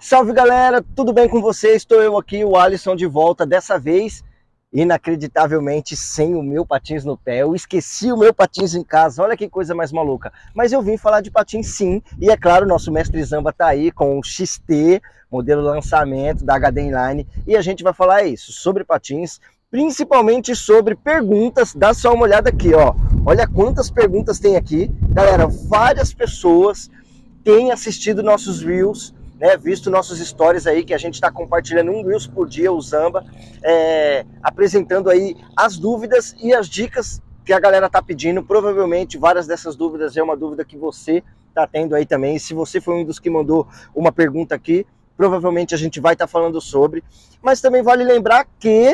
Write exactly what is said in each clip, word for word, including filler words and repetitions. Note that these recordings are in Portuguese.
Salve galera, tudo bem com vocês? Estou eu aqui, o Alisson, de volta, dessa vez, inacreditavelmente, sem o meu patins no pé. Eu esqueci o meu patins em casa, olha que coisa mais maluca. Mas eu vim falar de patins sim, e é claro, nosso mestre Zamba tá aí com o X T, modelo lançamento da H D Inline, e a gente vai falar isso, sobre patins, principalmente sobre perguntas. Dá só uma olhada aqui, ó. Olha quantas perguntas tem aqui. Galera, várias pessoas têm assistido nossos Reels, né, visto nossos stories aí, que a gente está compartilhando um Reels por dia, o Zamba, é, apresentando aí as dúvidas e as dicas que a galera tá pedindo. Provavelmente várias dessas dúvidas é uma dúvida que você tá tendo aí também. E se você foi um dos que mandou uma pergunta aqui, provavelmente a gente vai estar tá falando sobre. Mas também vale lembrar que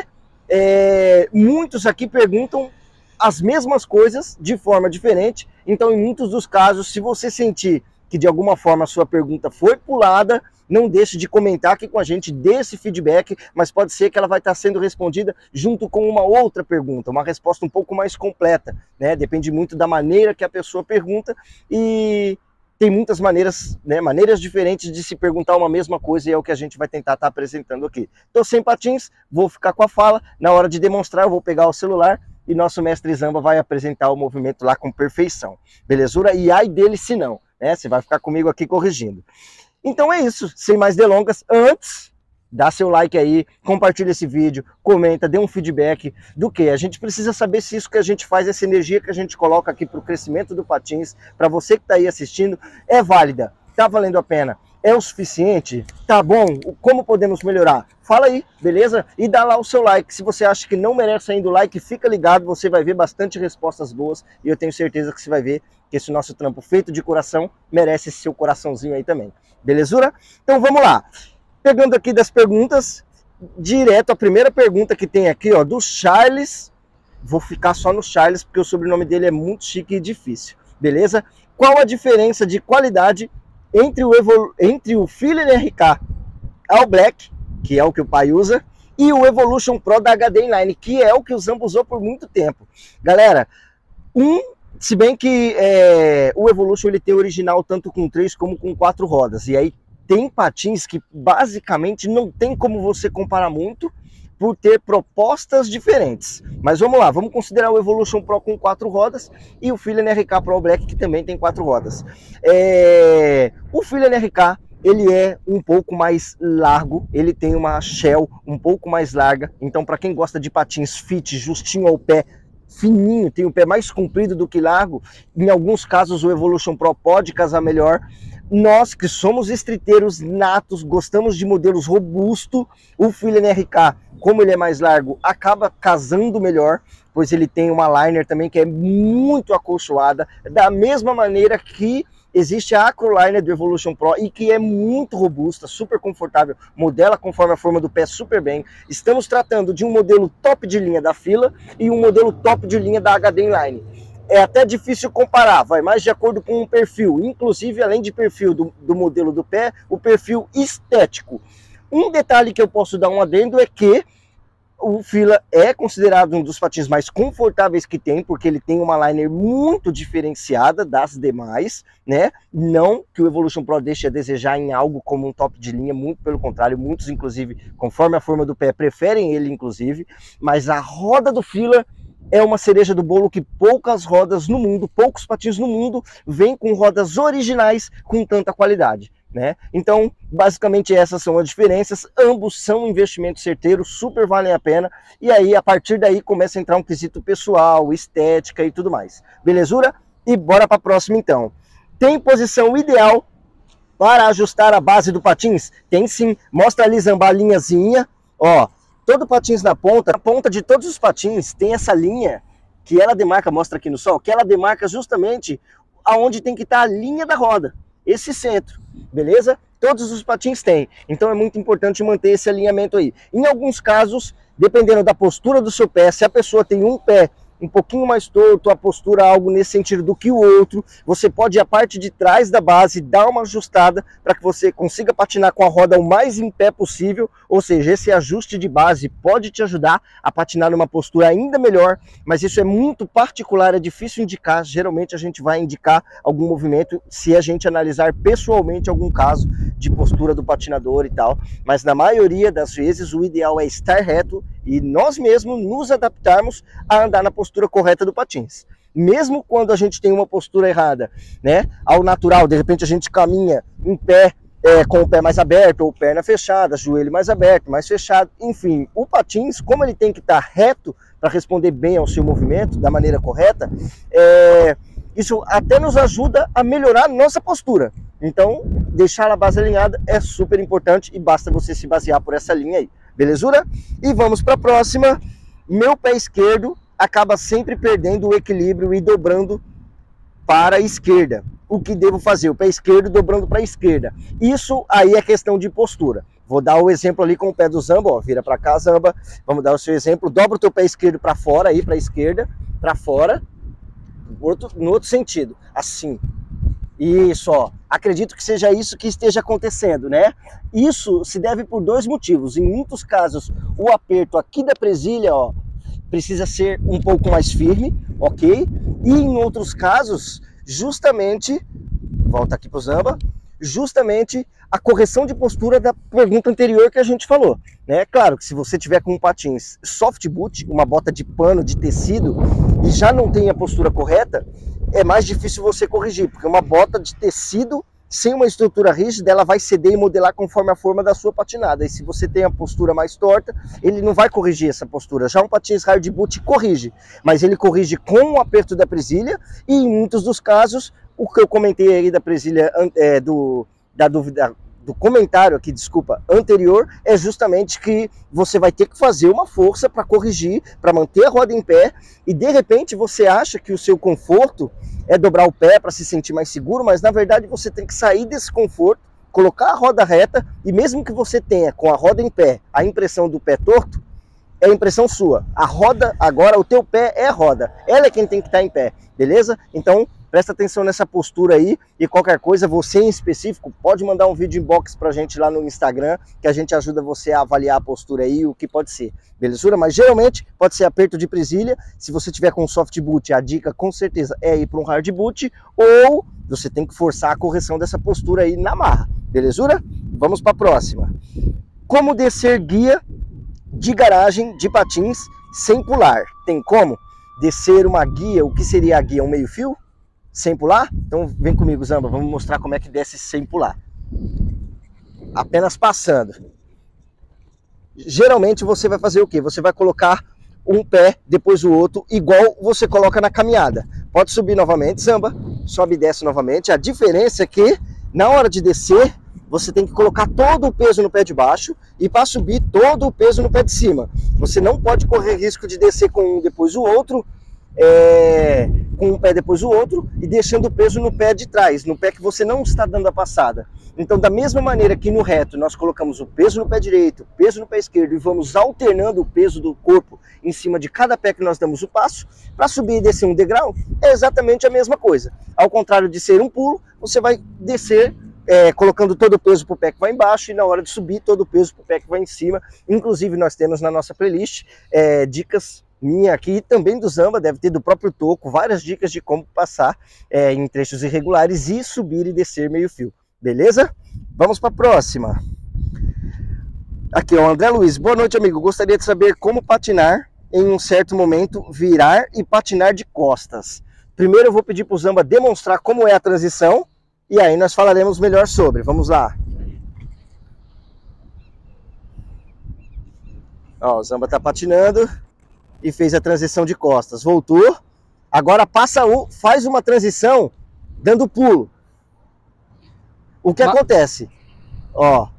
é, muitos aqui perguntam as mesmas coisas de forma diferente. Então, em muitos dos casos, se você sentir que de alguma forma a sua pergunta foi pulada, não deixe de comentar aqui com a gente, dê esse feedback, mas pode ser que ela vai estar sendo respondida junto com uma outra pergunta, uma resposta um pouco mais completa, né? Depende muito da maneira que a pessoa pergunta e tem muitas maneiras, né, maneiras diferentes de se perguntar uma mesma coisa, e é o que a gente vai tentar estar apresentando aqui. Tô sem patins, vou ficar com a fala, na hora de demonstrar eu vou pegar o celular e nosso mestre Zamba vai apresentar o movimento lá com perfeição, belezura? E ai dele se não. Né? Você vai ficar comigo aqui corrigindo. Então é isso, sem mais delongas. Antes, dá seu like aí, compartilha esse vídeo, comenta, dê um feedback do que a gente precisa saber se isso que a gente faz, essa energia que a gente coloca aqui para o crescimento do patins, para você que está aí assistindo, é válida, tá valendo a pena, é o suficiente, tá bom, como podemos melhorar? Fala aí, beleza? E dá lá o seu like. Se você acha que não merece ainda o like, fica ligado, você vai ver bastante respostas boas e eu tenho certeza que você vai ver que esse nosso trampo feito de coração merece esse seu coraçãozinho aí também. Belezura? Então vamos lá. Pegando aqui das perguntas, direto a primeira pergunta que tem aqui, ó, do Charles. Vou ficar só no Charles porque o sobrenome dele é muito chique e difícil. Beleza? Qual a diferença de qualidade entre o, Evol entre o Filler R K All Black, que é o que o pai usa, e o Evolution Pro da H D Inline, que é o que o Zamba usou por muito tempo? Galera, um Se bem que é, o Evolution ele tem original tanto com três como com quatro rodas. E aí tem patins que basicamente não tem como você comparar muito por ter propostas diferentes. Mas vamos lá, vamos considerar o Evolution Pro com quatro rodas e o Filler R K Pro Black que também tem quatro rodas. É, o Filler R K ele é um pouco mais largo, ele tem uma shell um pouco mais larga. Então para quem gosta de patins fit, justinho ao pé, fininho, tem o pé mais comprido do que largo, em alguns casos o Evolution Pro pode casar melhor. Nós que somos estriteiros natos, gostamos de modelos robustos, o Filler R K, como ele é mais largo, acaba casando melhor, pois ele tem uma liner também que é muito acolchoada, da mesma maneira que existe a Acroliner do Evolution Pro e que é muito robusta, super confortável, modela conforme a forma do pé super bem. Estamos tratando de um modelo top de linha da fila e um modelo top de linha da H D Inline. É até difícil comparar, vai mais de acordo com o perfil, inclusive além de perfil do, do modelo do pé, o perfil estético. Um detalhe que eu posso dar um adendo é que o Fila é considerado um dos patins mais confortáveis que tem, porque ele tem uma liner muito diferenciada das demais, né? Não que o Evolution Pro deixe a desejar em algo como um top de linha, muito pelo contrário, muitos inclusive, conforme a forma do pé, preferem ele inclusive, mas a roda do Fila é uma cereja do bolo que poucas rodas no mundo, poucos patins no mundo, vêm com rodas originais com tanta qualidade. Né? Então, basicamente essas são as diferenças, ambos são investimentos certeiros, super valem a pena, e aí a partir daí começa a entrar um quesito pessoal, estética e tudo mais. Belezura? E bora para a próxima então. Tem posição ideal para ajustar a base do patins? Tem sim, mostra ali, Zamba, a linhazinha, ó, todo patins na ponta, na ponta de todos os patins tem essa linha que ela demarca, mostra aqui no sol, que ela demarca justamente aonde tem que estar a linha da roda, esse centro. Beleza? Todos os patins têm, então é muito importante manter esse alinhamento aí. Em alguns casos, dependendo da postura do seu pé, se a pessoa tem um pé um pouquinho mais torto, a postura algo nesse sentido do que o outro, você pode ir a parte de trás da base, dar uma ajustada para que você consiga patinar com a roda o mais em pé possível, ou seja, esse ajuste de base pode te ajudar a patinar numa postura ainda melhor, mas isso é muito particular, é difícil indicar, geralmente a gente vai indicar algum movimento se a gente analisar pessoalmente algum caso de postura do patinador e tal, mas na maioria das vezes o ideal é estar reto e nós mesmos nos adaptarmos a andar na postura correta do patins. Mesmo quando a gente tem uma postura errada, né, ao natural, de repente a gente caminha em pé, é, com o pé mais aberto, ou perna fechada, joelho mais aberto, mais fechado, enfim, o patins, como ele tem que estar reto para responder bem ao seu movimento, da maneira correta, é, isso até nos ajuda a melhorar a nossa postura. Então, deixar a base alinhada é super importante e basta você se basear por essa linha aí, belezura? E vamos para a próxima. Meu pé esquerdo acaba sempre perdendo o equilíbrio e dobrando para a esquerda. O que devo fazer? O pé esquerdo dobrando para a esquerda. Isso aí é questão de postura. Vou dar o exemplo ali com o pé do Zamba, ó, vira para cá, Zamba. Vamos dar o seu exemplo. Dobra o teu pé esquerdo para fora, aí para a esquerda, para fora, outro, no outro sentido, assim. Isso, ó. Acredito que seja isso que esteja acontecendo, né? Isso se deve por dois motivos. Em muitos casos, o aperto aqui da presilha, ó, precisa ser um pouco mais firme, ok? E em outros casos, justamente, volta aqui pro Zamba, justamente a correção de postura da pergunta anterior que a gente falou, né? Claro que se você tiver com um patins soft boot, uma bota de pano, de tecido, e já não tem a postura correta, é mais difícil você corrigir, porque uma bota de tecido sem uma estrutura rígida, ela vai ceder e modelar conforme a forma da sua patinada. E se você tem a postura mais torta, ele não vai corrigir essa postura. Já um patins hard boot corrige, mas ele corrige com o aperto da presilha e em muitos dos casos, o que eu comentei aí da presilha, é, do, da dúvida, do comentário aqui, desculpa, anterior, é justamente que você vai ter que fazer uma força para corrigir, para manter a roda em pé, e de repente você acha que o seu conforto é dobrar o pé para se sentir mais seguro, mas na verdade você tem que sair desse conforto, colocar a roda reta, e mesmo que você tenha com a roda em pé a impressão do pé torto, é a impressão sua. A roda, agora o teu pé é a roda, ela é quem tem que estar em pé, beleza? Então presta atenção nessa postura aí, e qualquer coisa, você em específico, pode mandar um vídeo inbox pra gente lá no Instagram, que a gente ajuda você a avaliar a postura aí, o que pode ser, belezura? Mas geralmente pode ser aperto de presilha. Se você tiver com soft boot, a dica com certeza é ir para um hard boot, ou você tem que forçar a correção dessa postura aí na marra, belezura? Vamos para a próxima. Como descer guia de garagem de patins sem pular? Tem como descer uma guia? O que seria a guia? Um meio fio? Sem pular? Então vem comigo, Zamba, vamos mostrar como é que desce sem pular. Apenas passando. Geralmente você vai fazer o quê? Você vai colocar um pé depois o outro, igual você coloca na caminhada. Pode subir novamente, Zamba, sobe e desce novamente. A diferença é que na hora de descer, você tem que colocar todo o peso no pé de baixo e para subir todo o peso no pé de cima. Você não pode correr risco de descer com um depois o outro, É, com um pé depois o outro e deixando o peso no pé de trás, no pé que você não está dando a passada. Então, da mesma maneira que no reto nós colocamos o peso no pé direito, o peso no pé esquerdo e vamos alternando o peso do corpo em cima de cada pé que nós damos o passo, para subir e descer um degrau, é exatamente a mesma coisa. Ao contrário de ser um pulo, você vai descer É, colocando todo o peso para o pé que vai embaixo e na hora de subir todo o peso para o pé que vai em cima. Inclusive nós temos na nossa playlist é, dicas minha aqui e também do Zamba, deve ter do próprio Toco, várias dicas de como passar é, em trechos irregulares e subir e descer meio fio, beleza? Vamos para a próxima. Aqui, ó, André Luiz, boa noite, amigo, gostaria de saber como patinar em um certo momento, virar e patinar de costas. Primeiro eu vou pedir para o Zamba demonstrar como é a transição, e aí nós falaremos melhor sobre. Vamos lá. Ó, o Zamba tá patinando e fez a transição de costas. Voltou. Agora passa o, faz uma transição dando pulo. O que Mas... acontece? Ó.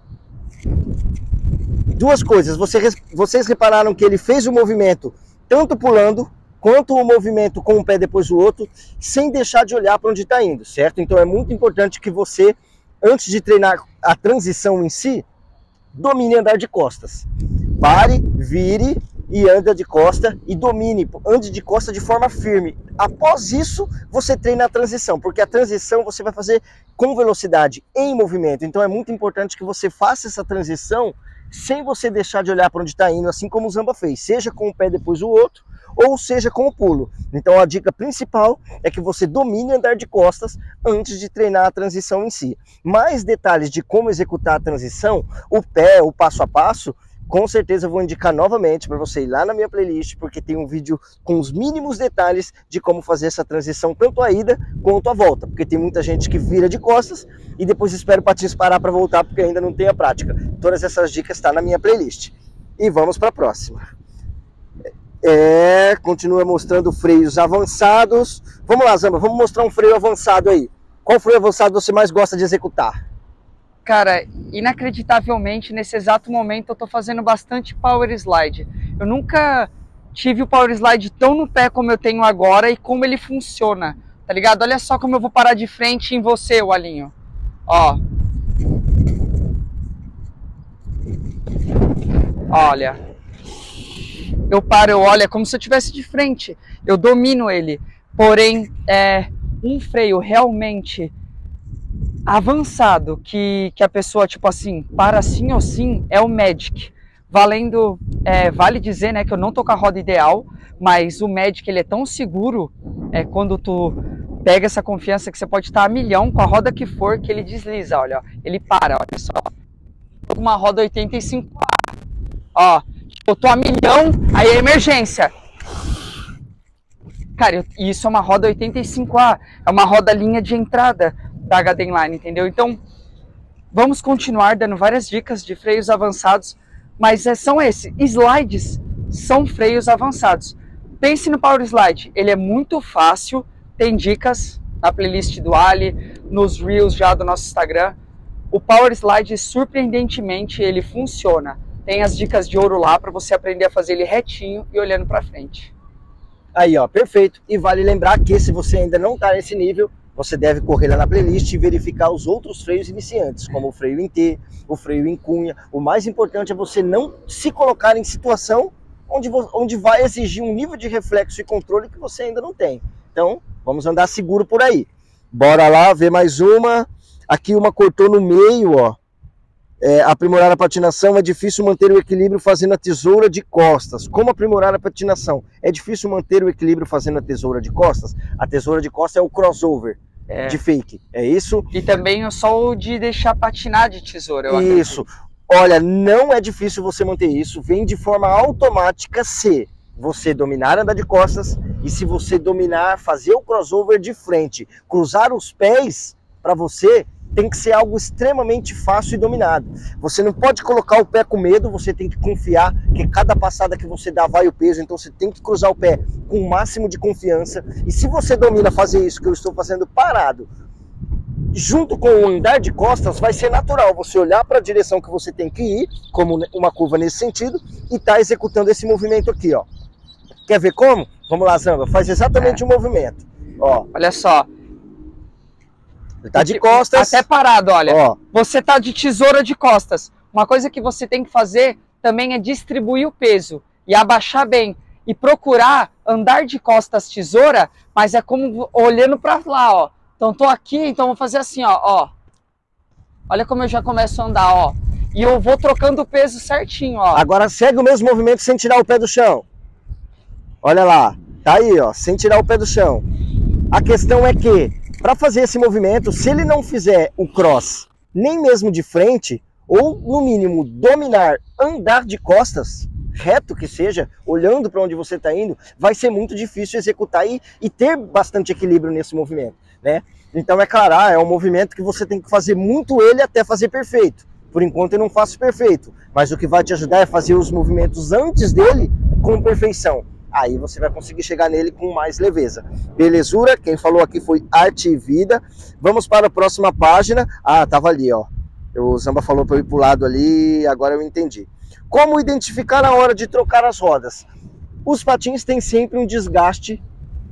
Duas coisas. Vocês, vocês repararam que ele fez o movimento tanto pulando quanto o movimento com um pé depois do outro, sem deixar de olhar para onde está indo, certo? Então é muito importante que você, antes de treinar a transição em si, domine andar de costas. Pare, vire e anda de costa e domine, ande de costa de forma firme. Após isso, você treina a transição, porque a transição você vai fazer com velocidade, em movimento. Então é muito importante que você faça essa transição sem você deixar de olhar para onde está indo, assim como o Zamba fez, seja com um pé depois o outro, ou seja com o pulo. Então a dica principal é que você domine andar de costas antes de treinar a transição em si. Mais detalhes de como executar a transição, o pé, o passo a passo, com certeza eu vou indicar novamente para você ir lá na minha playlist, porque tem um vídeo com os mínimos detalhes de como fazer essa transição, tanto a ida quanto a volta, porque tem muita gente que vira de costas e depois espera o patins parar para voltar, porque ainda não tem a prática. Todas essas dicas estão na minha playlist. E vamos para a próxima. É, continua mostrando freios avançados. Vamos lá, Zamba, vamos mostrar um freio avançado aí. Qual freio avançado você mais gosta de executar? Cara, inacreditavelmente, nesse exato momento eu tô fazendo bastante power slide. Eu nunca tive o power slide tão no pé como eu tenho agora e como ele funciona, tá ligado? Olha só como eu vou parar de frente em você, Walinho. Ó. Olha. Eu paro, eu olho, é como se eu estivesse de frente. Eu domino ele. Porém, é um freio realmente avançado, que, que a pessoa, tipo assim, para sim ou sim, é o Magic. Valendo, é, vale dizer, né, que eu não tô com a roda ideal, mas o Magic, ele é tão seguro, é, quando tu pega essa confiança que você pode estar a milhão com a roda que for, que ele desliza, olha, ó, ele para, olha só. Tô com uma roda oitenta e cinco A, ó. Eu tô a milhão, aí é emergência. Cara, eu, isso é uma roda oitenta e cinco A, é uma roda linha de entrada da H D Inline, entendeu? Então, vamos continuar dando várias dicas de freios avançados, mas é, são esses. Slides são freios avançados. Pense no Power Slide, ele é muito fácil, tem dicas na playlist do Ali, nos Reels já do nosso Instagram. O Power Slide, surpreendentemente, ele funciona. Tem as dicas de ouro lá para você aprender a fazer ele retinho e olhando para frente. Aí, ó, perfeito. E vale lembrar que se você ainda não está nesse nível, você deve correr lá na playlist e verificar os outros freios iniciantes, como o freio em T, o freio em cunha. O mais importante é você não se colocar em situação onde, onde vai exigir um nível de reflexo e controle que você ainda não tem. Então, vamos andar seguro por aí. Bora lá ver mais uma. Aqui uma cortou no meio, ó. É, aprimorar a patinação, é difícil manter o equilíbrio fazendo a tesoura de costas. Como aprimorar a patinação? É difícil manter o equilíbrio fazendo a tesoura de costas? A tesoura de costas é o crossover é. de fake, é isso? E também só o de deixar patinar de tesoura. Eu isso. Acredito. Olha, não é difícil você manter isso, vem de forma automática se você dominar andar de costas e se você dominar fazer o crossover de frente. Cruzar os pés para você tem que ser algo extremamente fácil e dominado. Você não pode colocar o pé com medo, você tem que confiar que cada passada que você dá vai o peso, então você tem que cruzar o pé com o máximo de confiança. E se você domina fazer isso que eu estou fazendo parado, junto com o andar de costas, vai ser natural você olhar para a direção que você tem que ir, como uma curva nesse sentido, e tá executando esse movimento aqui, ó. Quer ver como? Vamos lá, Zamba, faz exatamente o é. um movimento. Ó. Olha só. Tá de costas. Até parado, olha. Ó. Você tá de tesoura de costas. Uma coisa que você tem que fazer também é distribuir o peso e abaixar bem. E procurar andar de costas tesoura, mas é como olhando pra lá, ó. Então tô aqui, então vou fazer assim, ó, ó. Olha como eu já começo a andar, ó. E eu vou trocando o peso certinho, ó. Agora segue o mesmo movimento sem tirar o pé do chão. Olha lá. Tá aí, ó. Sem tirar o pé do chão. A questão é que para fazer esse movimento, se ele não fizer o cross nem mesmo de frente, ou no mínimo dominar, andar de costas, reto que seja, olhando para onde você está indo, vai ser muito difícil executar e, e ter bastante equilíbrio nesse movimento, né? Então é claro, ah, é um movimento que você tem que fazer muito ele até fazer perfeito. Por enquanto eu não faço perfeito, mas o que vai te ajudar é fazer os movimentos antes dele com perfeição. Aí você vai conseguir chegar nele com mais leveza. Belezura, quem falou aqui foi Arte e Vida. Vamos para a próxima página. Ah, tava ali, ó. O Zamba falou para eu ir pro lado ali, agora eu entendi. Como identificar a hora de trocar as rodas? Os patins têm sempre um desgaste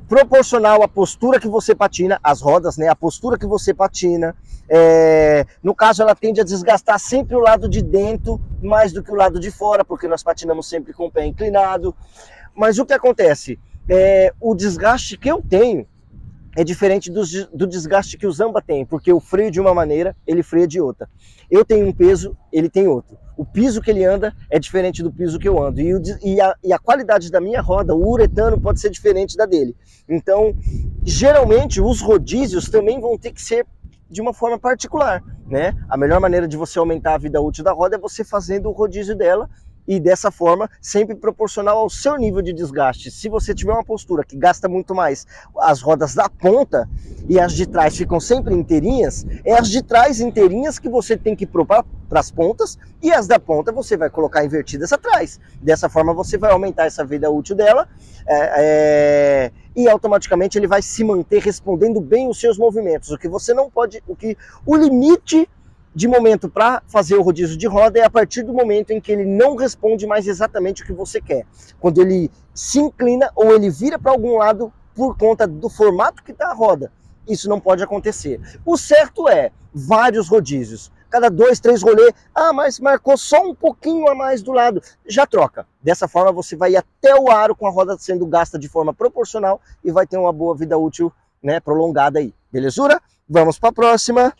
proporcional à postura que você patina, as rodas, né? A postura que você patina. É, no caso, ela tende a desgastar sempre o lado de dentro, mais do que o lado de fora, porque nós patinamos sempre com o pé inclinado. Mas o que acontece? É, o desgaste que eu tenho é diferente do, do desgaste que o Zamba tem, porque eu freio de uma maneira, ele freia de outra. Eu tenho um peso, ele tem outro. O piso que ele anda é diferente do piso que eu ando. E, o, e, a, e a qualidade da minha roda, o uretano, pode ser diferente da dele. Então, geralmente, os rodízios também vão ter que ser de uma forma particular, né? A melhor maneira de você aumentar a vida útil da roda é você fazendo o rodízio dela, e dessa forma, sempre proporcional ao seu nível de desgaste. Se você tiver uma postura que gasta muito mais as rodas da ponta e as de trás ficam sempre inteirinhas, é as de trás inteirinhas que você tem que pôr para as pontas, e as da ponta você vai colocar invertidas atrás. Dessa forma você vai aumentar essa vida útil dela é, é, e automaticamente ele vai se manter respondendo bem os seus movimentos. O que você não pode, o que o limite de momento para fazer o rodízio de roda é a partir do momento em que ele não responde mais exatamente o que você quer. Quando ele se inclina ou ele vira para algum lado por conta do formato que está a roda. Isso não pode acontecer. O certo é vários rodízios. Cada dois, três rolês, ah, mas marcou só um pouquinho a mais do lado, já troca. Dessa forma você vai ir até o aro com a roda sendo gasta de forma proporcional e vai ter uma boa vida útil, né, prolongada aí. Belezura? Vamos para a próxima.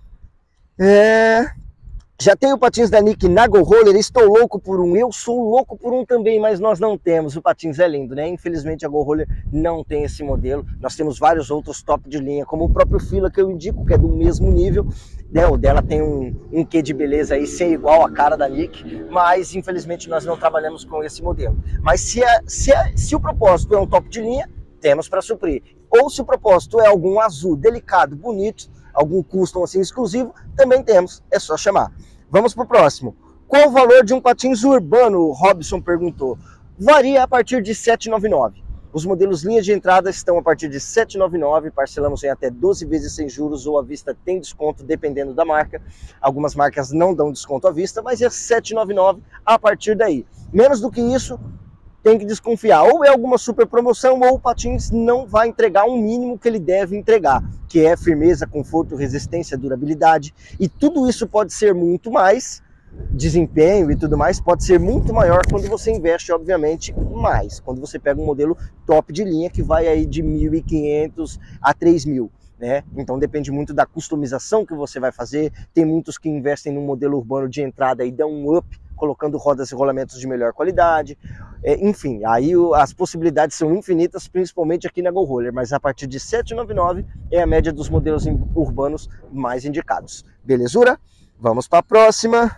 É... Já tenho patins da Nick na Go Roller, estou louco por um, eu sou louco por um também, mas nós não temos. O patins é lindo, né? Infelizmente a Go Roller não tem esse modelo. Nós temos vários outros top de linha, como o próprio Fila que eu indico, que é do mesmo nível, né? O dela tem um, um quê de beleza aí, sem igual a cara da Nick, mas infelizmente nós não trabalhamos com esse modelo. Mas se, a, se, a, se o propósito é um top de linha, temos para suprir. Ou se o propósito é algum azul delicado, bonito, algum custom assim exclusivo, também temos, é só chamar. Vamos para o próximo. Qual o valor de um patins urbano? O Robson perguntou. Varia a partir de sete reais e noventa e nove centavos. Os modelos linha de entrada estão a partir de sete reais e noventa e nove centavos, parcelamos em até doze vezes sem juros ou à vista tem desconto dependendo da marca. Algumas marcas não dão desconto à vista, mas é sete reais e noventa e nove centavos a partir daí. Menos do que isso, tem que desconfiar, ou é alguma super promoção, ou o patins não vai entregar um mínimo que ele deve entregar, que é firmeza, conforto, resistência, durabilidade, e tudo isso pode ser muito mais, desempenho e tudo mais, pode ser muito maior quando você investe, obviamente, mais, quando você pega um modelo top de linha, que vai aí de mil e quinhentos a três mil. Né? Então depende muito da customização que você vai fazer. Tem muitos que investem num modelo urbano de entrada e dão um up, colocando rodas e rolamentos de melhor qualidade. É, enfim, aí o, as possibilidades são infinitas, principalmente aqui na Go Roller, mas a partir de sete reais e noventa e nove centavos é a média dos modelos urbanos mais indicados. Belezura? Vamos para a próxima.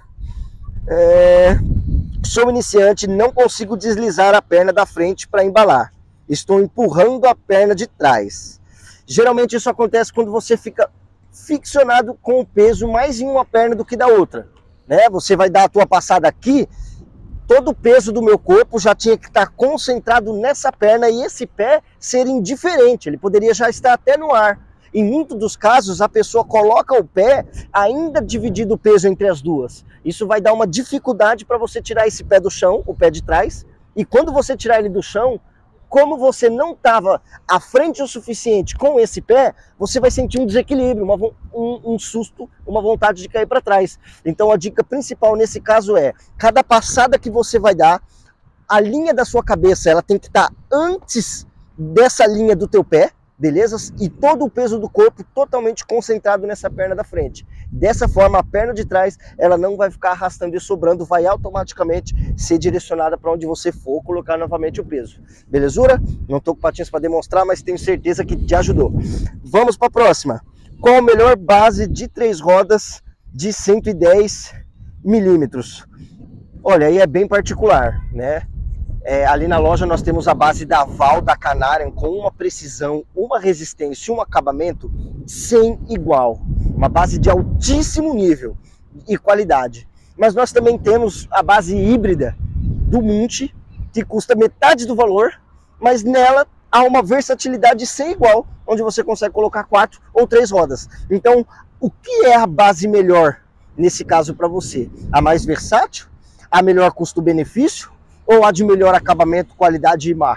É... Sou iniciante, não consigo deslizar a perna da frente para embalar. Estou empurrando a perna de trás. Geralmente isso acontece quando você fica ficcionado com o peso mais em uma perna do que da outra, né? Você vai dar a tua passada aqui, todo o peso do meu corpo já tinha que estar concentrado nessa perna e esse pé ser indiferente, ele poderia já estar até no ar. Em muitos dos casos a pessoa coloca o pé ainda dividido o peso entre as duas. Isso vai dar uma dificuldade para você tirar esse pé do chão, o pé de trás, e quando você tirar ele do chão, como você não estava à frente o suficiente com esse pé, você vai sentir um desequilíbrio, uma, um, um susto, uma vontade de cair para trás. Então a dica principal nesse caso é, cada passada que você vai dar, a linha da sua cabeça ela tem que estar antes dessa linha do teu pé, beleza? E todo o peso do corpo totalmente concentrado nessa perna da frente. Dessa forma, a perna de trás, ela não vai ficar arrastando e sobrando, vai automaticamente ser direcionada para onde você for colocar novamente o peso. Belezura? Não estou com patins para demonstrar, mas tenho certeza que te ajudou. Vamos para a próxima. Qual a melhor base de três rodas de cento e dez milímetros? Olha, aí é bem particular, né? É, ali na loja nós temos a base da Val, da Canarian, com uma precisão, uma resistência, um acabamento sem igual. Uma base de altíssimo nível e qualidade. Mas nós também temos a base híbrida do Munch, que custa metade do valor, mas nela há uma versatilidade sem igual, onde você consegue colocar quatro ou três rodas. Então, o que é a base melhor nesse caso para você? A mais versátil? A melhor custo-benefício? Ou a de melhor acabamento, qualidade e marca?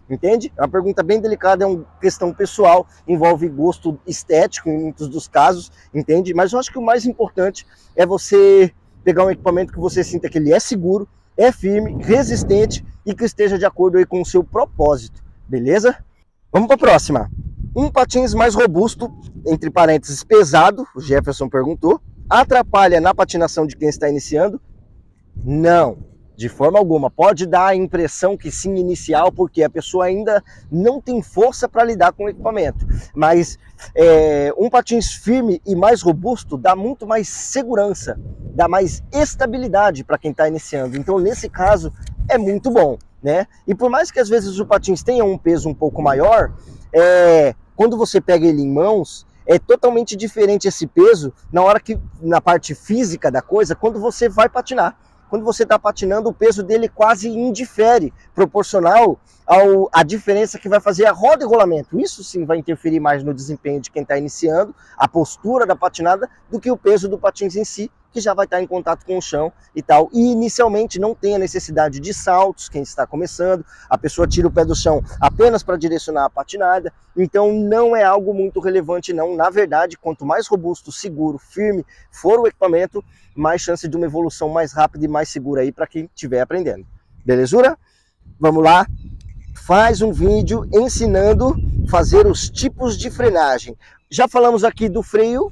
Entende? É uma pergunta bem delicada, é uma questão pessoal, envolve gosto estético em muitos dos casos, entende? Mas eu acho que o mais importante é você pegar um equipamento que você sinta que ele é seguro, é firme, resistente e que esteja de acordo aí com o seu propósito, beleza? Vamos para a próxima. Um patins mais robusto, entre parênteses pesado, o Jefferson perguntou, atrapalha na patinação de quem está iniciando? Não. De forma alguma, pode dar a impressão que sim inicial, porque a pessoa ainda não tem força para lidar com o equipamento. Mas é, um patins firme e mais robusto dá muito mais segurança, dá mais estabilidade para quem está iniciando. Então, nesse caso, é muito bom, né? E por mais que às vezes o patins tenha um peso um pouco maior, é, quando você pega ele em mãos, é totalmente diferente esse peso na hora que, na parte física da coisa, quando você vai patinar. Quando você está patinando, o peso dele quase indifere, proporcional ao, à diferença que vai fazer a roda e rolamento. Isso sim vai interferir mais no desempenho de quem está iniciando, a postura da patinada, do que o peso do patins em si, que já vai estar em contato com o chão e tal. E inicialmente não tem a necessidade de saltos, quem está começando, a pessoa tira o pé do chão apenas para direcionar a patinada, então não é algo muito relevante não. Na verdade, quanto mais robusto, seguro, firme for o equipamento, mais chance de uma evolução mais rápida e mais segura aí para quem estiver aprendendo. Belezura? Vamos lá. Faz um vídeo ensinando a fazer os tipos de frenagem. Já falamos aqui do freio.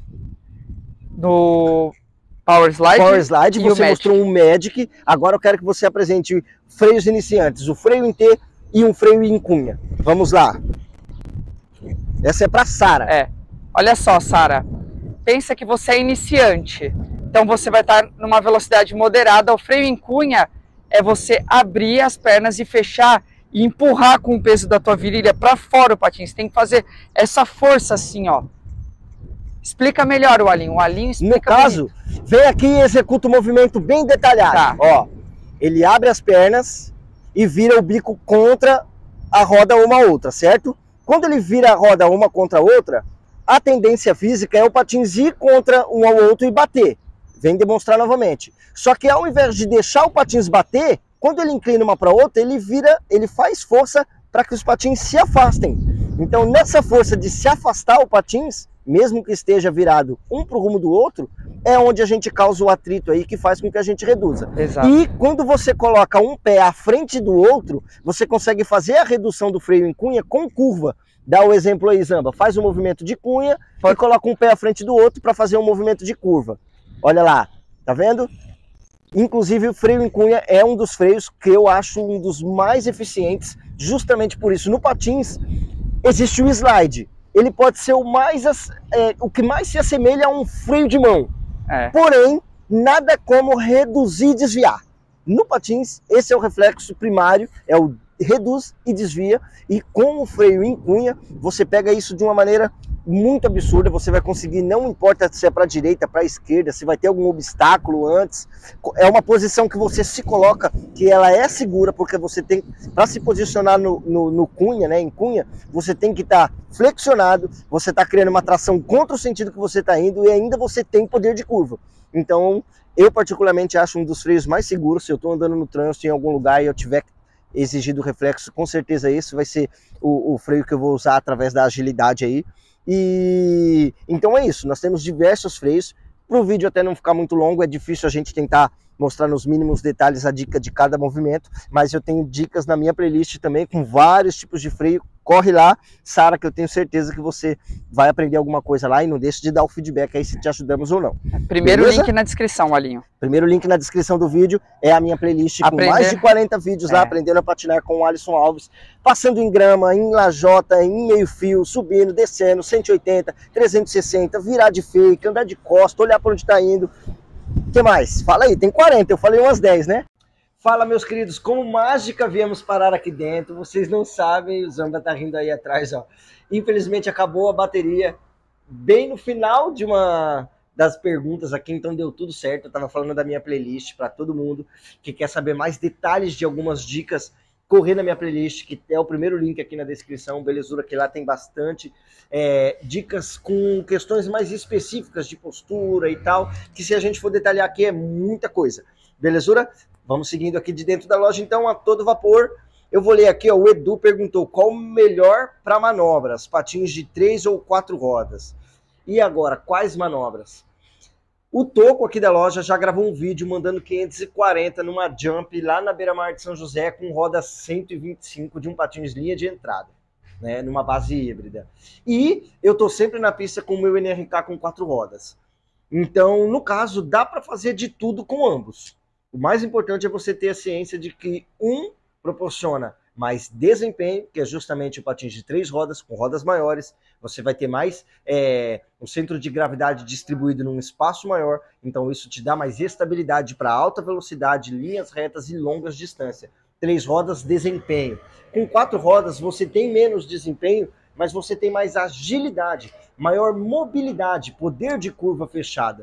Do Power Slide. Power Slide, você mostrou um Magic. Agora eu quero que você apresente freios iniciantes. O freio em T e um freio em cunha. Vamos lá. Essa é para Sara. É. Olha só, Sara. Pensa que você é iniciante. Então você vai estar numa velocidade moderada. O freio em cunha é você abrir as pernas e fechar e empurrar com o peso da tua virilha para fora o patins. Você tem que fazer essa força assim, ó. Explica melhor o Alinho. O Alinho explica. No caso, bonito. Vem aqui e executa o movimento bem detalhado. Tá. Ó, ele abre as pernas e vira o bico contra a roda uma a outra, certo? Quando ele vira a roda uma contra a outra, a tendência física é o patins ir contra um ao outro e bater. Vem demonstrar novamente. Só que ao invés de deixar o patins bater, quando ele inclina uma para outra, ele vira, ele faz força para que os patins se afastem. Então, nessa força de se afastar o patins, mesmo que esteja virado um para o rumo do outro, é onde a gente causa o atrito aí que faz com que a gente reduza. Exato. E quando você coloca um pé à frente do outro, você consegue fazer a redução do freio em cunha com curva. Dá o exemplo aí, Zamba. Faz um movimento de cunha e coloca um pé à frente do outro para fazer um movimento de curva. Olha lá, tá vendo? Inclusive o freio em cunha é um dos freios que eu acho um dos mais eficientes, justamente por isso. No patins existe o slide. Ele pode ser o, mais, é, o que mais se assemelha a um freio de mão. É. Porém, nada como reduzir e desviar. No patins, esse é o reflexo primário, é o reduz e desvia. E com o freio em cunha, você pega isso de uma maneira muito absurda. Você vai conseguir, não importa se é para a direita, para a esquerda, se vai ter algum obstáculo antes. É uma posição que você se coloca, que ela é segura, porque você tem, para se posicionar no, no, no cunha, né, em cunha, você tem que estar tá flexionado, você está criando uma tração contra o sentido que você está indo e ainda você tem poder de curva. Então, eu particularmente acho um dos freios mais seguros. Se eu estou andando no trânsito em algum lugar e eu tiver exigido reflexo, com certeza esse vai ser o, o freio que eu vou usar através da agilidade aí. E então é isso, nós temos diversos freios. Para o vídeo até não ficar muito longo, é difícil a gente tentar mostrar nos mínimos detalhes a dica de cada movimento, mas eu tenho dicas na minha playlist também com vários tipos de freio. Corre lá, Sara, que eu tenho certeza que você vai aprender alguma coisa lá e não deixe de dar o feedback aí se te ajudamos ou não. Primeiro Beleza? Link na descrição, Alinho. Primeiro link na descrição do vídeo é a minha playlist Aprender. com mais de quarenta vídeos é. lá, aprendendo a patinar com o Alisson Alves, passando em grama, em lajota, em meio fio, subindo, descendo, cento e oitenta, trezentos e sessenta, virar de fake, andar de costa, olhar para onde está indo. O que mais? Fala aí, tem quarenta, eu falei umas dez, né? Fala, meus queridos, como mágica viemos parar aqui dentro, vocês não sabem, o Zamba tá rindo aí atrás, ó. Infelizmente acabou a bateria bem no final de uma das perguntas aqui, então deu tudo certo. Eu tava falando da minha playlist para todo mundo que quer saber mais detalhes de algumas dicas, correr na minha playlist, que é o primeiro link aqui na descrição, belezura, que lá tem bastante é, dicas com questões mais específicas de postura e tal, que se a gente for detalhar aqui é muita coisa, belezura? Vamos seguindo aqui de dentro da loja, então, a todo vapor. Eu vou ler aqui, ó, o Edu perguntou qual o melhor para manobras, patins de três ou quatro rodas. E agora, quais manobras? O Toco aqui da loja já gravou um vídeo mandando quinhentos e quarenta numa jump lá na beira-mar de São José com roda cento e vinte e cinco de um patins linha de entrada, né, numa base híbrida. E eu tô sempre na pista com o meu N R K com quatro rodas. Então, no caso, dá para fazer de tudo com ambos. O mais importante é você ter a ciência de que um proporciona mais desempenho, que é justamente o patins de três rodas, com rodas maiores, você vai ter mais é, um centro de gravidade distribuído num espaço maior, então isso te dá mais estabilidade para alta velocidade, linhas retas e longas distâncias. Três rodas, desempenho. Com quatro rodas, você tem menos desempenho, mas você tem mais agilidade, maior mobilidade, poder de curva fechada.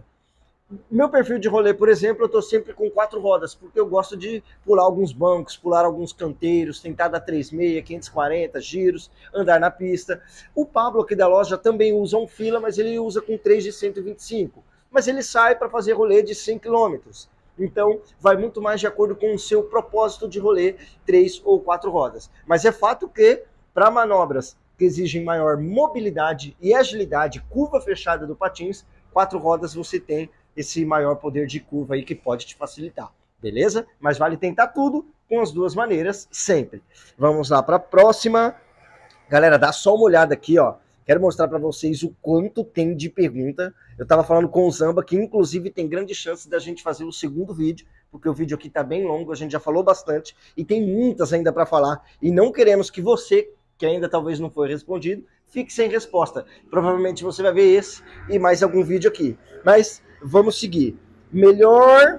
Meu perfil de rolê, por exemplo, eu estou sempre com quatro rodas, porque eu gosto de pular alguns bancos, pular alguns canteiros, tentar dar três vírgula seis, quinhentos e quarenta giros, andar na pista. O Pablo aqui da loja também usa um fila, mas ele usa com três de cento e vinte e cinco. Mas ele sai para fazer rolê de cem quilômetros. Então, vai muito mais de acordo com o seu propósito de rolê, três ou quatro rodas. Mas é fato que, para manobras que exigem maior mobilidade e agilidade, curva fechada do patins, quatro rodas você tem esse maior poder de curva aí que pode te facilitar, beleza? Mas vale tentar tudo com as duas maneiras sempre. Vamos lá para a próxima. Galera, dá só uma olhada aqui, ó. Quero mostrar para vocês o quanto tem de pergunta. Eu estava falando com o Zamba, que inclusive tem grande chance da gente fazer o segundo vídeo, porque o vídeo aqui tá bem longo, a gente já falou bastante, e tem muitas ainda para falar, e não queremos que você, que ainda talvez não foi respondido, fique sem resposta. Provavelmente você vai ver esse e mais algum vídeo aqui. Mas vamos seguir. Melhor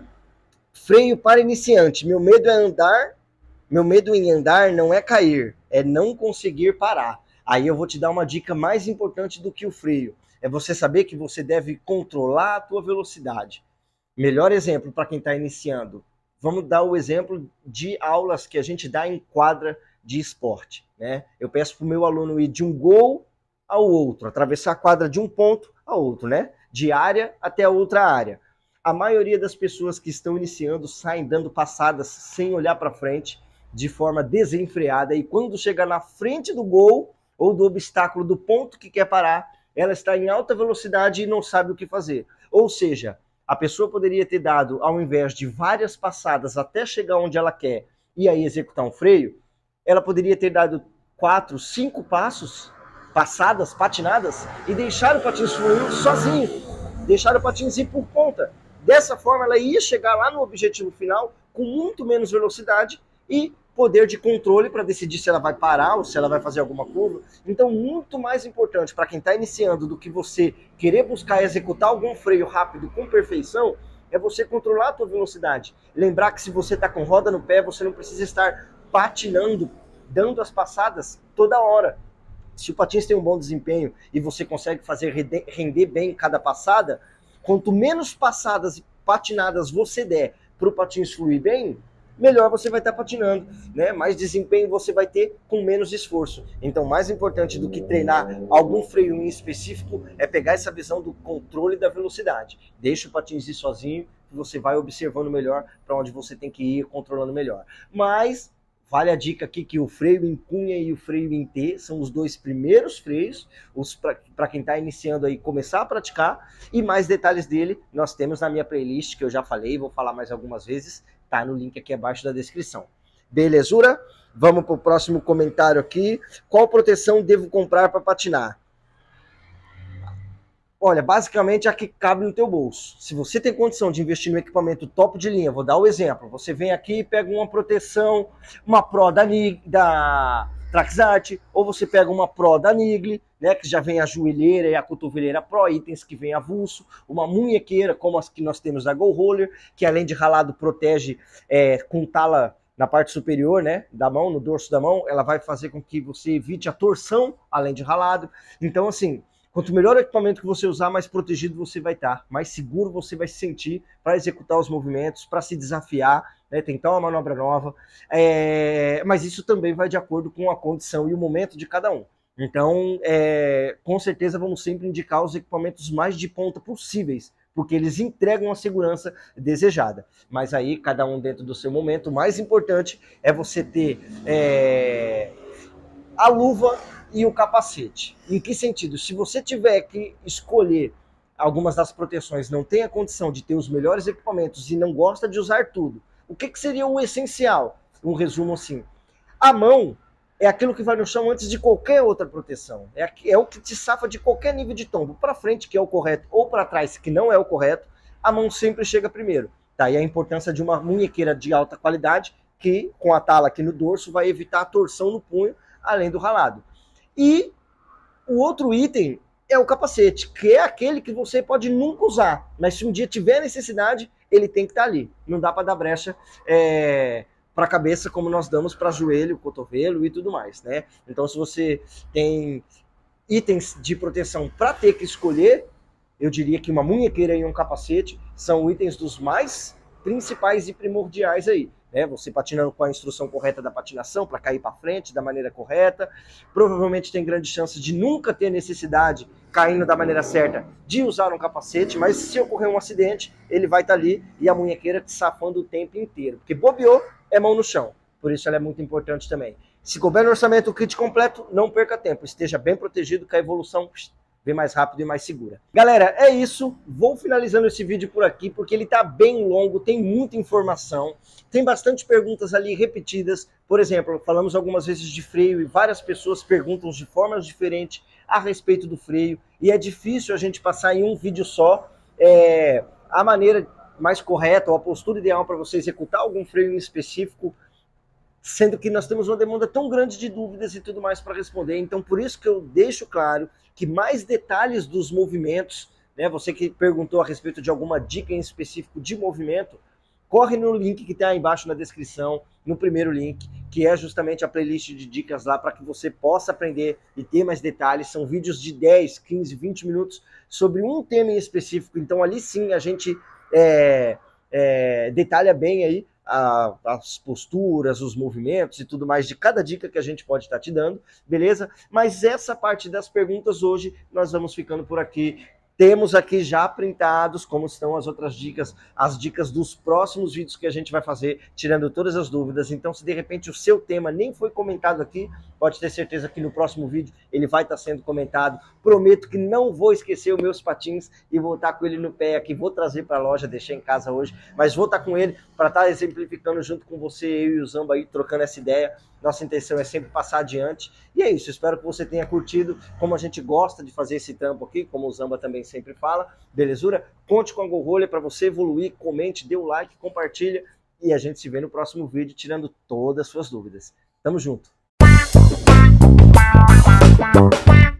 freio para iniciante. Meu medo é andar, meu medo em andar não é cair, é não conseguir parar. Aí eu vou te dar uma dica mais importante do que o freio. É você saber que você deve controlar a tua velocidade. Melhor exemplo para quem está iniciando. Vamos dar o exemplo de aulas que a gente dá em quadra de esporte, né? Eu peço para o meu aluno ir de um gol ao outro, atravessar a quadra de um ponto ao outro, né? De área até a outra área. A maioria das pessoas que estão iniciando saem dando passadas sem olhar para frente, de forma desenfreada, e quando chega na frente do gol ou do obstáculo do ponto que quer parar, ela está em alta velocidade e não sabe o que fazer. Ou seja, a pessoa poderia ter dado, ao invés de várias passadas até chegar onde ela quer e aí executar um freio, ela poderia ter dado quatro, cinco passos, passadas, patinadas, e deixar o patins fluir sozinho, deixar o patins ir por conta. Dessa forma, ela ia chegar lá no objetivo final com muito menos velocidade e poder de controle para decidir se ela vai parar ou se ela vai fazer alguma curva. Então, muito mais importante para quem está iniciando do que você querer buscar executar algum freio rápido com perfeição, é você controlar a tua velocidade. Lembrar que se você está com roda no pé, você não precisa estar patinando, dando as passadas toda hora. Se o patins tem um bom desempenho e você consegue fazer render bem cada passada, quanto menos passadas e patinadas você der para o patins fluir bem, melhor você vai estar patinando, né? Mais desempenho você vai ter com menos esforço. Então, mais importante do que treinar algum freio em específico é pegar essa visão do controle da velocidade. Deixa o patins ir sozinho, que você vai observando melhor para onde você tem que ir, controlando melhor. Mas vale a dica aqui que o freio em cunha e o freio em T são os dois primeiros freios, para quem está iniciando aí começar a praticar, e mais detalhes dele nós temos na minha playlist, que eu já falei, vou falar mais algumas vezes, tá no link aqui abaixo da descrição. Belezura? Vamos para o próximo comentário aqui. Qual proteção devo comprar para patinar? Olha, basicamente a que cabe no teu bolso. Se você tem condição de investir no equipamento top de linha, vou dar o exemplo. Você vem aqui e pega uma proteção, uma Pro da, da Traxart, ou você pega uma Pro da Nigli, né, que já vem a joelheira e a cotoveleira Pro, itens que vem avulso, uma munhequeira como as que nós temos da Go Roller, que além de ralado protege é, com tala na parte superior, né, da mão, no dorso da mão, ela vai fazer com que você evite a torção, além de ralado. Então, assim, quanto melhor o equipamento que você usar, mais protegido você vai estar, mais seguro você vai se sentir para executar os movimentos, para se desafiar, né, tentar uma manobra nova. É... Mas isso também vai de acordo com a condição e o momento de cada um. Então, é... com certeza vamos sempre indicar os equipamentos mais de ponta possíveis porque eles entregam a segurança desejada. Mas aí, cada um dentro do seu momento. O mais importante é você ter é, a luva e o capacete. Em que sentido? Se você tiver que escolher algumas das proteções, não tem a condição de ter os melhores equipamentos e não gosta de usar tudo, o que, que seria o essencial? Um resumo assim. A mão é aquilo que vai no chão antes de qualquer outra proteção. É, é o que te safa de qualquer nível de tombo. Para frente, que é o correto, ou para trás, que não é o correto, a mão sempre chega primeiro. Tá? E a importância de uma munhequeira de alta qualidade, que com a tala aqui no dorso vai evitar a torção no punho, além do ralado. E o outro item é o capacete, que é aquele que você pode nunca usar. Mas se um dia tiver necessidade, ele tem que estar ali. Não dá para dar brecha... É... para a cabeça, como nós damos para joelho, cotovelo e tudo mais, né? Então, se você tem itens de proteção para ter que escolher, eu diria que uma munhequeira e um capacete são itens dos mais principais e primordiais aí, né? Você patinando com a instrução correta da patinação, para cair para frente da maneira correta, provavelmente tem grande chance de nunca ter necessidade, caindo da maneira certa, de usar um capacete, mas se ocorrer um acidente, ele vai estar ali e a munhequeira te safando o tempo inteiro, porque bobeou, é mão no chão. Por isso ela é muito importante também. Se couber no orçamento o kit completo, não perca tempo. Esteja bem protegido, que a evolução vem mais rápido e mais segura. Galera, é isso. Vou finalizando esse vídeo por aqui, porque ele tá bem longo, tem muita informação. Tem bastante perguntas ali repetidas. Por exemplo, falamos algumas vezes de freio e várias pessoas perguntam de formas diferentes a respeito do freio. E é difícil a gente passar em um vídeo só é, a maneira mais correta ou a postura ideal para você executar algum freio em específico, sendo que nós temos uma demanda tão grande de dúvidas e tudo mais para responder. Então, por isso que eu deixo claro que mais detalhes dos movimentos, né, você que perguntou a respeito de alguma dica em específico de movimento, corre no link que está aí embaixo na descrição, no primeiro link, que é justamente a playlist de dicas lá para que você possa aprender e ter mais detalhes. São vídeos de dez, quinze, vinte minutos sobre um tema em específico. Então, ali sim a gente É, é, detalha bem aí a, as posturas, os movimentos e tudo mais de cada dica que a gente pode estar te dando, beleza? Mas essa parte das perguntas hoje nós vamos ficando por aqui. Temos aqui já printados como estão as outras dicas, as dicas dos próximos vídeos que a gente vai fazer, tirando todas as dúvidas. Então, se de repente o seu tema nem foi comentado aqui, pode ter certeza que no próximo vídeo ele vai estar sendo comentado. Prometo que não vou esquecer os meus patins e vou estar com ele no pé aqui. Vou trazer para a loja, deixei em casa hoje, mas vou estar com ele para estar exemplificando junto com você, eu e o Zamba aí, trocando essa ideia. Nossa intenção é sempre passar adiante. E é isso, espero que você tenha curtido, como a gente gosta de fazer esse trampo aqui, como o Zamba também sempre fala, belezura? Conte com a GoRoller para você evoluir, comente, dê o like, compartilha e a gente se vê no próximo vídeo tirando todas as suas dúvidas. Tamo junto!